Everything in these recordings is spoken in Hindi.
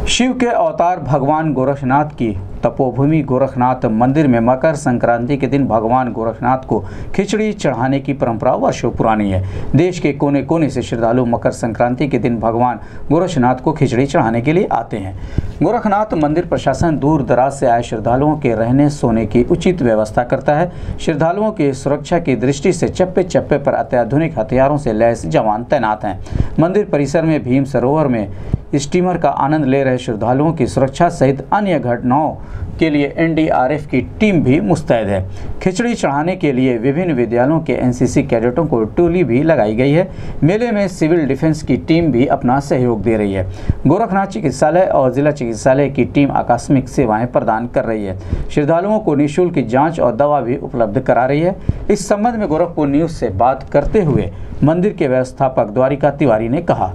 शिव के अवतार भगवान गोरखनाथ की तपोभूमि गोरखनाथ मंदिर में मकर संक्रांति के दिन भगवान गोरखनाथ को खिचड़ी चढ़ाने की परंपरा वर्षों पुरानी है। देश के कोने कोने से श्रद्धालु मकर संक्रांति के दिन भगवान गोरखनाथ को खिचड़ी चढ़ाने के लिए आते हैं। गोरखनाथ मंदिर प्रशासन दूर दराज से आए श्रद्धालुओं के रहने सोने की उचित व्यवस्था करता है। श्रद्धालुओं की सुरक्षा की दृष्टि से चप्पे चप्पे पर अत्याधुनिक हथियारों से लैस जवान तैनात हैं। मंदिर परिसर में भीम सरोवर में स्टीमर का आनंद ले रहे श्रद्धालुओं की सुरक्षा सहित अन्य घटनाओं के लिए एनडीआरएफ की टीम भी मुस्तैद है। खिचड़ी चढ़ाने के लिए विभिन्न विद्यालयों के एनसीसी कैडेटों को टोली भी लगाई गई है। मेले में सिविल डिफेंस की टीम भी अपना सहयोग दे रही है। गोरखनाथ चिकित्सालय और जिला चिकित्सालय की टीम आकस्मिक सेवाएं प्रदान कर रही है। श्रद्धालुओं को निःशुल्क जाँच और दवा भी उपलब्ध करा रही है। इस संबंध में गोरखपुर न्यूज से बात करते हुए मंदिर के व्यवस्थापक द्वारिका तिवारी ने कहा,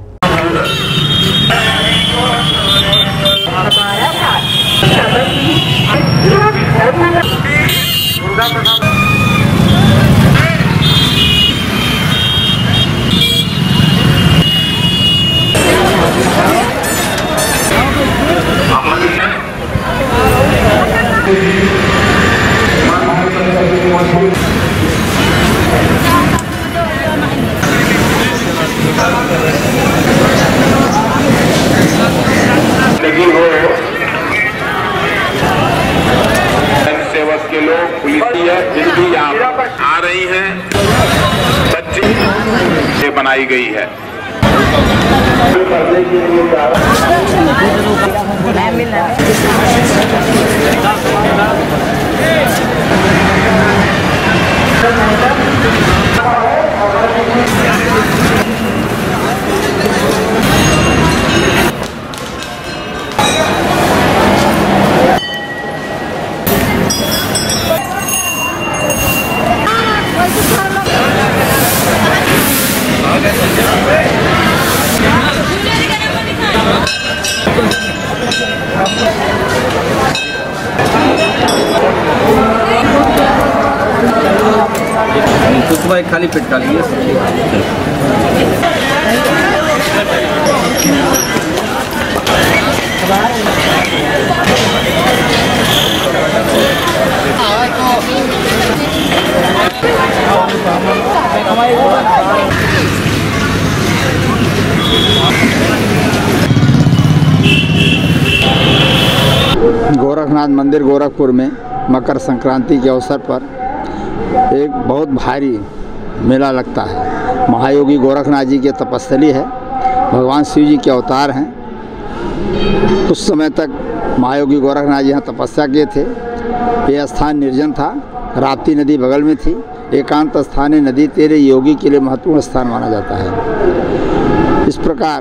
सेवक के लोग पुलिसिया जिंदगी यहाँ आ रही हैं, बच्चे से बनाई गई है। सुबह खाली पेट खा लीजिए। गोरखनाथ मंदिर गोरखपुर में मकर संक्रांति के अवसर पर एक बहुत भारी मेला लगता है। महायोगी गोरखनाथ जी की तपस्थली है, भगवान शिव जी के अवतार हैं। कुछ समय तक महायोगी गोरखनाथ जी यहाँ तपस्या किए थे। ये स्थान निर्जन था, राप्ती नदी बगल में थी। एकांत स्थान नदी तेरे योगी के लिए महत्वपूर्ण स्थान माना जाता है। इस प्रकार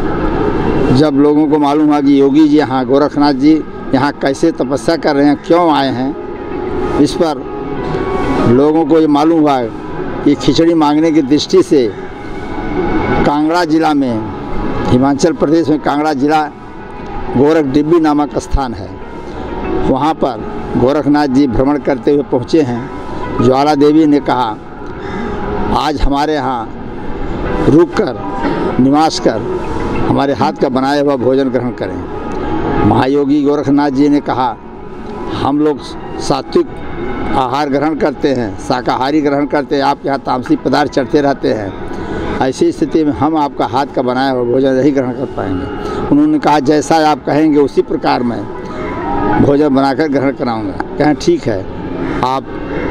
जब लोगों को मालूम हुआ कि योगी जी यहाँ गोरखनाथ जी यहाँ कैसे तपस्या कर रहे हैं, क्यों आए हैं, इस पर लोगों को ये मालूम हुआ कि खिचड़ी मांगने की दृष्टि से कांगड़ा जिला में, हिमाचल प्रदेश में कांगड़ा जिला गोरख डिब्बी नामक स्थान है। वहाँ पर गोरखनाथ जी भ्रमण करते हुए पहुँचे हैं। ज्वाला देवी ने कहा, आज हमारे यहाँ रुककर निवास कर हमारे हाथ का बनाया हुआ भोजन ग्रहण करें। महायोगी गोरखनाथ जी ने कहा, हम लोग सात्विक आहार ग्रहण करते हैं, शाकाहारी ग्रहण करते हैं, आपके यहाँ तामसी पदार्थ चढ़ते रहते हैं। ऐसी स्थिति में हम आपका हाथ का बनाया हुआ भोजन नहीं ग्रहण कर पाएंगे। उन्होंने कहा, जैसा आप कहेंगे उसी प्रकार मैं भोजन बनाकर ग्रहण कराऊंगा। कहें ठीक है, आप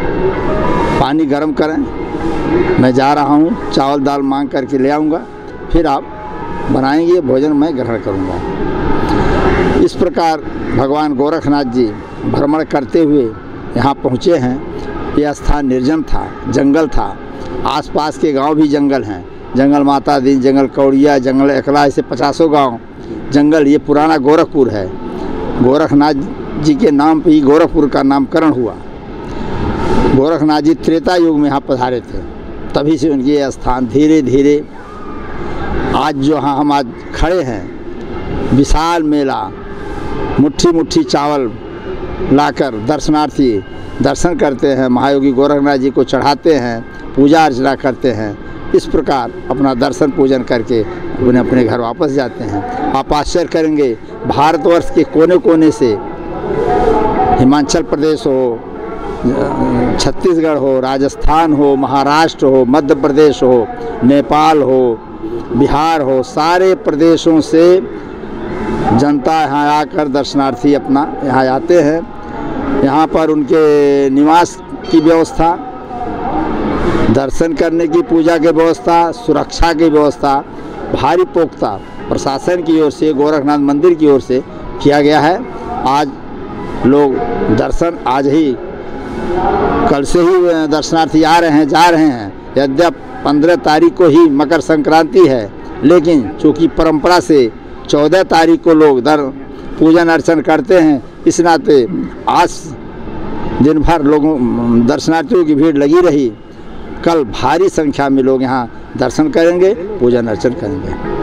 पानी गर्म करें, मैं जा रहा हूँ, चावल दाल मांग करके ले आऊँगा, फिर आप बनाएंगे भोजन, मैं ग्रहण करूँगा। इस प्रकार भगवान गोरखनाथ जी भ्रमण करते हुए यहाँ पहुँचे हैं। यह स्थान निर्जन था, जंगल था। आसपास के गांव भी जंगल हैं, जंगल माता दीन, जंगल कौड़िया, जंगल एकला, ऐसे 50 गांव जंगल। ये पुराना गोरखपुर है। गोरखनाथ जी के नाम पर ही गोरखपुर का नामकरण हुआ। गोरखनाथ जी त्रेता युग में यहाँ पधारे थे, तभी से उनकी यह स्थान धीरे धीरे आज जो हम आज खड़े हैं, विशाल मेला, मुट्ठी मुट्ठी चावल लाकर दर्शनार्थी दर्शन करते हैं, महायोगी गोरखनाथ जी को चढ़ाते हैं, पूजा अर्चना करते हैं। इस प्रकार अपना दर्शन पूजन करके उन्हें अपने घर वापस जाते हैं। आप आश्चर्य करेंगे, भारतवर्ष के कोने कोने से, हिमाचल प्रदेश हो, छत्तीसगढ़ हो, राजस्थान हो, महाराष्ट्र हो, मध्य प्रदेश हो, नेपाल हो, बिहार हो, सारे प्रदेशों से जनता यहाँ आकर दर्शनार्थी अपना यहाँ आते हैं। यहाँ पर उनके निवास की व्यवस्था, दर्शन करने की, पूजा की व्यवस्था, सुरक्षा की व्यवस्था भारी पुख्ता प्रशासन की ओर से, गोरखनाथ मंदिर की ओर से किया गया है। आज लोग दर्शन आज ही, कल से ही दर्शनार्थी आ रहे हैं, जा रहे हैं। यद्यपि 15 तारीख को ही मकर संक्रांति है, लेकिन चूँकि परंपरा से 14 तारीख को लोग पूजन अर्चन करते हैं, इस नाते आज दिन भर लोगों दर्शनार्थियों की भीड़ लगी रही। कल भारी संख्या में लोग यहाँ दर्शन करेंगे, पूजन अर्चन करेंगे।